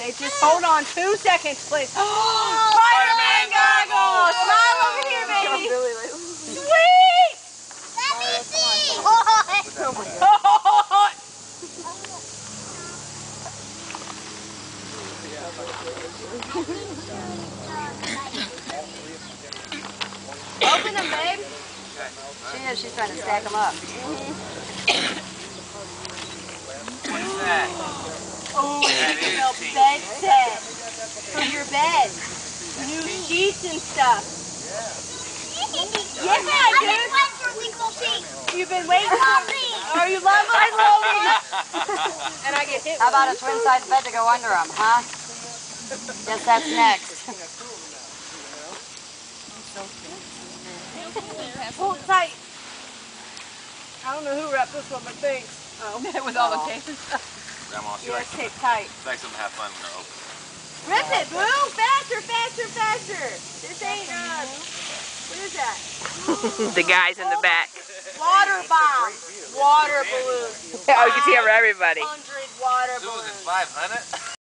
Okay, just hold on 2 seconds, please. Spider-Man goggles! Smile over here, baby. Sweet! Let me see! Open them, babe. She is. She's trying to stack them up. What's that? Oh, That it's is a pink. bed set for your bed. New sheets and stuff. Yeah, dude. You've been waiting for me. Oh, you love them? I love them. And I get hit. How about a twin-size bed to go under them, huh? Guess that's next. Hold tight. I don't know who wrapped this one, but thanks. Oh. With all the tape and stuff. Grandma, she Yeah, likes tape tight. them to have fun when they're open. Rip it, Boo! Faster, faster, faster! This ain't, what is that? The guys in the back. Water bomb. Water balloon. Oh, you can see it for everybody. 100 water Susan, balloons. 500?